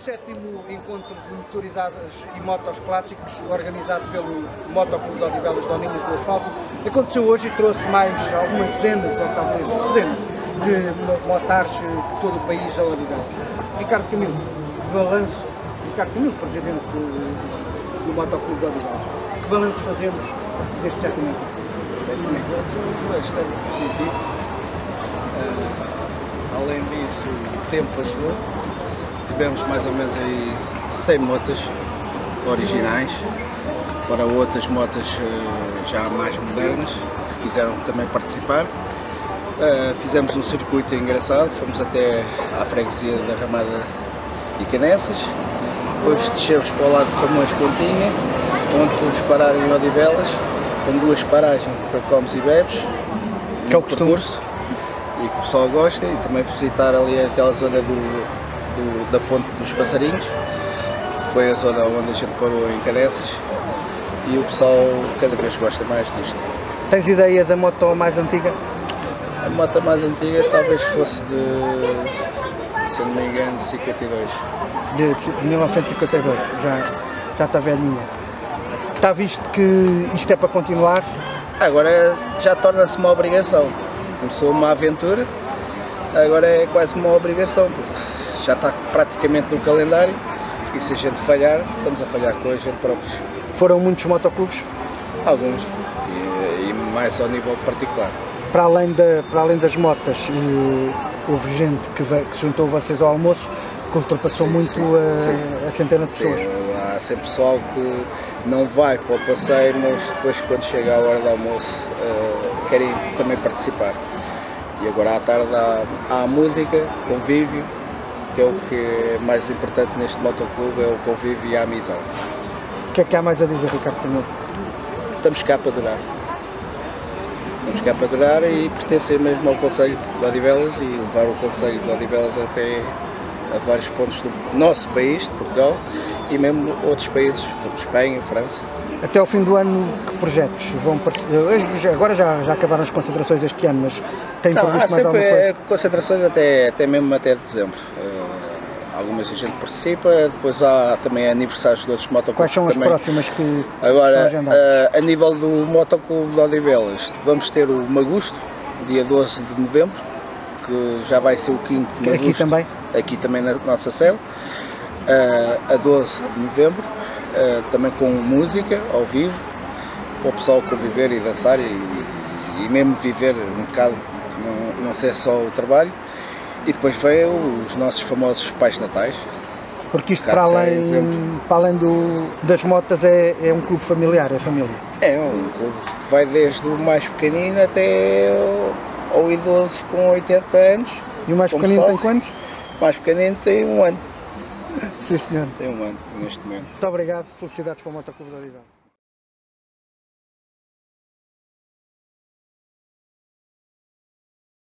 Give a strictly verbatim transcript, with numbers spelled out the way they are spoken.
sétimo encontro de motorizadas e motos clássicos, organizado pelo Motoclube de Odivelas de Oninhas do Asfalto, aconteceu hoje e trouxe mais algumas dezenas, ou talvez dezenas, de motares de todo o país a Odivelas. Ricardo Camilo, balanço, Ricardo Camilo, presidente do, do Motoclube de Odivelas, que balanço fazemos deste sétimo encontro? Sétimo encontro bastante positivo. Uh, além disso, o tempo ajudou. Tivemos mais ou menos aí cem motas originais, para outras motas uh, já mais modernas, que quiseram também participar. Uh, fizemos um circuito engraçado, fomos até à freguesia da Ramada e Canessas, depois descemos para o lado de Camões Pontinha, onde fomos parar em Odivelas, com duas paragens para comes e bebes, que é o percurso, e que o pessoal gosta, e também visitar ali aquela zona do, do, da Fonte dos Passarinhos, foi a zona onde a gente parou em Canessas, e o pessoal cada vez gosta mais disto. Tens ideia da moto mais antiga? A moto mais antiga talvez fosse de, se não me engano, de cinquenta e dois. De, de mil novecentos e cinquenta e dois, já, já está velhinha. Está visto que isto é para continuar? Agora já torna-se uma obrigação. Começou uma aventura, agora é quase uma obrigação, porque já está praticamente no calendário e se a gente falhar, estamos a falhar com a gente próprios. Foram muitos motoclubes? Alguns, e, e mais ao nível particular. Para além, da, para além das motas, e houve gente que, veio, que juntou vocês ao almoço, que ultrapassou sim, muito sim, a, sim. a centenas de pessoas. Sim, há sempre pessoal que não vai para o passeio, mas depois quando chega a hora do almoço uh, querem também participar. E agora à tarde há, há música, convívio, que é o que é mais importante neste motoclube, é o convívio e a amizade. O que é que há mais a dizer, Ricardo Camilo? Estamos cá para durar. Estamos cá para durar e pertencer mesmo ao Conselho de Odivelas e levar o Conselho de Odivelas até a vários pontos do nosso país, de Portugal, e mesmo outros países, como Espanha, França. Até ao fim do ano, que projetos vão participar? Agora já, já acabaram as concentrações este ano, mas tem Não, previsto há mais alguma sempre coisa? Concentrações até, até mesmo até dezembro. Uh, algumas a gente participa, depois há também aniversários de outros motoclubes. Quais são as também. próximas que Agora, estão agendadas? Uh, a nível do Motoclube de Odivelas, vamos ter o Magusto, dia doze de novembro, que já vai ser o quinto Magusto. Aqui também? Aqui também na nossa sede, uh, a doze de novembro, uh, também com música ao vivo, para o pessoal conviver e dançar e, e mesmo viver um bocado, não, não ser só o trabalho. E depois vem os nossos famosos Pais Natais. Porque isto, para além, para além do, das motas, é, é um clube familiar, é família? É um clube que vai desde o mais pequenino até ao, ao idoso com oitenta anos. E o mais pequenino tem quantos? O mais pequenino tem um ano. Sim, senhor. Tem um ano neste momento. Muito obrigado, felicidades para o Motoclube de Odivelas.